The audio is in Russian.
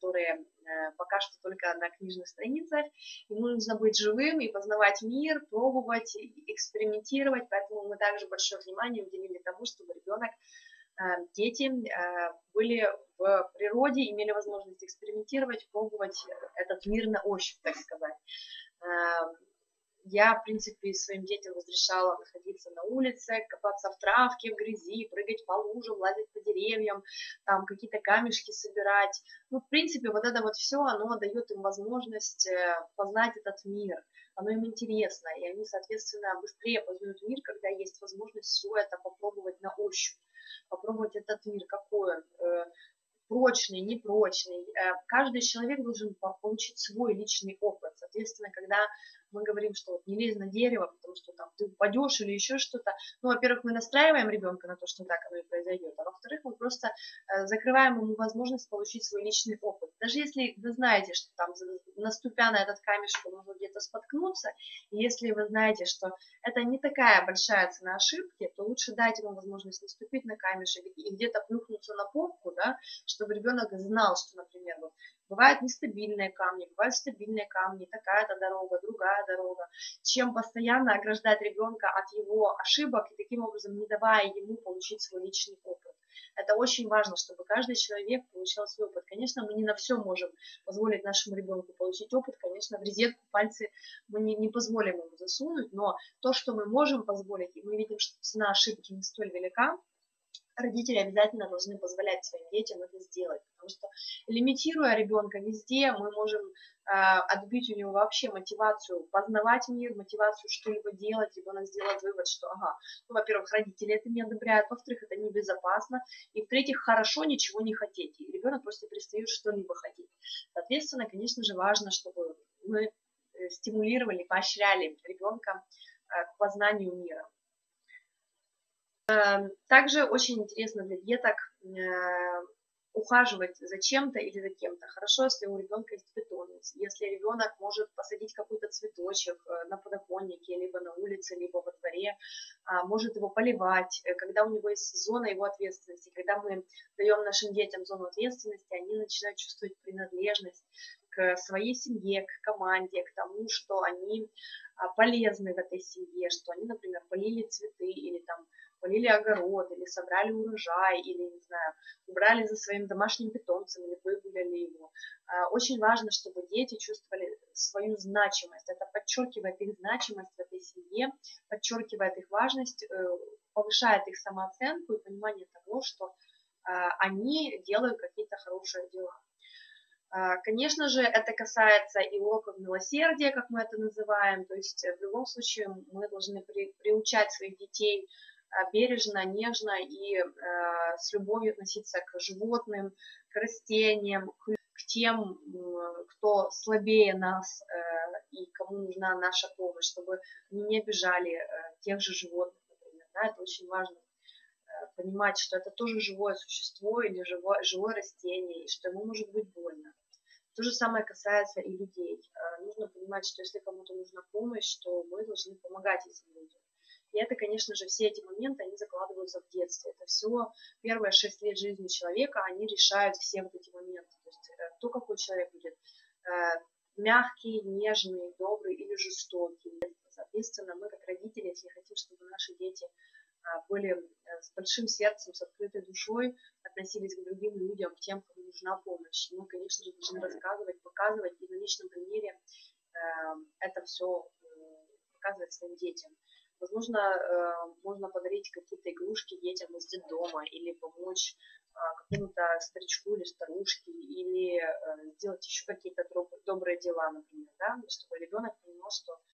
которые пока что только на книжных страницах. Ему нужно быть живым и познавать мир, пробовать, экспериментировать, поэтому мы также большое внимание уделили тому, чтобы ребенок, дети были в природе, имели возможность экспериментировать, пробовать этот мир на ощупь, так сказать. Я, в принципе, своим детям разрешала находиться на улице, копаться в травке, в грязи, прыгать по лужам, лазить по деревьям, там какие-то камешки собирать. Ну, в принципе, вот это вот все, оно дает им возможность познать этот мир. Оно им интересно, и они, соответственно, быстрее познают мир, когда есть возможность все это попробовать на ощупь, попробовать этот мир, какой он, прочный, непрочный. Каждый человек должен получить свой личный опыт. Соответственно, когда мы говорим, что вот не лезь на дерево, потому что там ты упадешь или еще что-то, ну, во-первых, мы настраиваем ребенка на то, что так оно и произойдет, а во-вторых, мы просто закрываем ему возможность получить свой личный опыт. Даже если вы знаете, что там, наступя на этот камешек, он может где-то споткнуться, и если вы знаете, что это не такая большая цена ошибки, то лучше дать ему возможность наступить на камешек и где-то плюхнуться на попку, да, чтобы ребенок знал, что, например, вот, бывают нестабильные камни, бывают стабильные камни, такая-то дорога, другая дорога, чем постоянно ограждать ребенка от его ошибок и таким образом не давая ему получить свой личный опыт. Это очень важно, чтобы каждый человек получал свой опыт. Конечно, мы не на все можем позволить нашему ребенку получить опыт, конечно, в розетку пальцы мы не позволим ему засунуть, но то, что мы можем позволить, и мы видим, что цена ошибки не столь велика, родители обязательно должны позволять своим детям это сделать, потому что лимитируя ребенка везде, мы можем отбить у него вообще мотивацию познавать мир, мотивацию что-либо делать, ребенок сделает вывод, что, ага, ну, во-первых, родители это не одобряют, во-вторых, это небезопасно, и в-третьих, хорошо ничего не хотеть, и ребенок просто перестает что-либо хотеть. Соответственно, конечно же, важно, чтобы мы стимулировали, поощряли ребенка к познанию мира. Также очень интересно для деток ухаживать за чем-то или за кем-то. Хорошо, если у ребенка есть питомец, если ребенок может посадить какой-то цветочек на подоконнике, либо на улице, либо во дворе, может его поливать, когда у него есть зона его ответственности, когда мы даем нашим детям зону ответственности, они начинают чувствовать принадлежность к своей семье, к команде, к тому, что они полезны в этой семье, что они, например, полили цветы или там полили огород, или собрали урожай, или, не знаю, убрали за своим домашним питомцем, или выгуляли его. Очень важно, чтобы дети чувствовали свою значимость. Это подчеркивает их значимость в этой семье, подчеркивает их важность, повышает их самооценку и понимание того, что они делают какие-то хорошие дела. Конечно же, это касается и уроков милосердия, как мы это называем. То есть в любом случае мы должны приучать своих детей бережно, нежно и с любовью относиться к животным, к растениям, к тем, кто слабее нас и кому нужна наша помощь, чтобы они не обижали тех же животных, например. Да, это очень важно понимать, что это тоже живое существо или живое растение, и что ему может быть больно. То же самое касается и людей. Нужно понимать, что если кому-то нужна помощь, то мы должны помогать этим людям. И это, конечно же, все эти моменты, они закладываются в детстве. Это все первые 6 лет жизни человека, они решают все вот эти моменты. То есть то, какой человек будет мягкий, нежный, добрый или жестокий. Соответственно, мы как родители, если хотим, чтобы наши дети были с большим сердцем, с открытой душой, относились к другим людям, к тем, кому нужна помощь. Мы, конечно же, должны рассказывать, показывать и на личном примере это все показывать своим детям. Возможно, можно подарить какие-то игрушки детям из детдома или помочь какому-то старичку или старушке, или сделать еще какие-то добрые дела, например, да, чтобы ребенок понимал, что